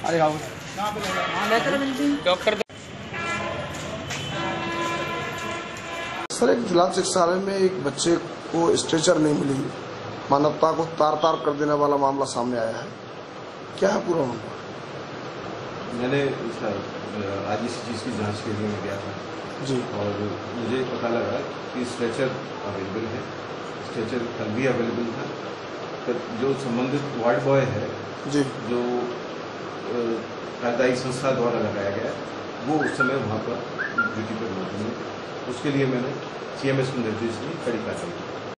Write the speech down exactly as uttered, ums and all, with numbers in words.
अरे आओ doctor. Sir, एक जिला चिकित्सालय में एक बच्चे को स्ट्रेचर नहीं मिली, मानवता को तार तार कर देने वाला मामला सामने आया है। क्या है पूरा मामला? मैंने आज इसी चीज़ की जांच के लिए मैं गया था जी, और मुझे पता लगा कि स्ट्रेचर अवेलेबल है। स्ट्रेचर कल भी अवेलेबल था। तो जो संबंधित वार्ड बॉय है जी, जो कार्यदायी संस्था द्वारा लगाया गया, वो उस समय वहाँ पर ड्यूटी पर मौजूद है। उसके लिए मैंने सीएमएस को निर्देश दी, कड़ी कार्रवाई की।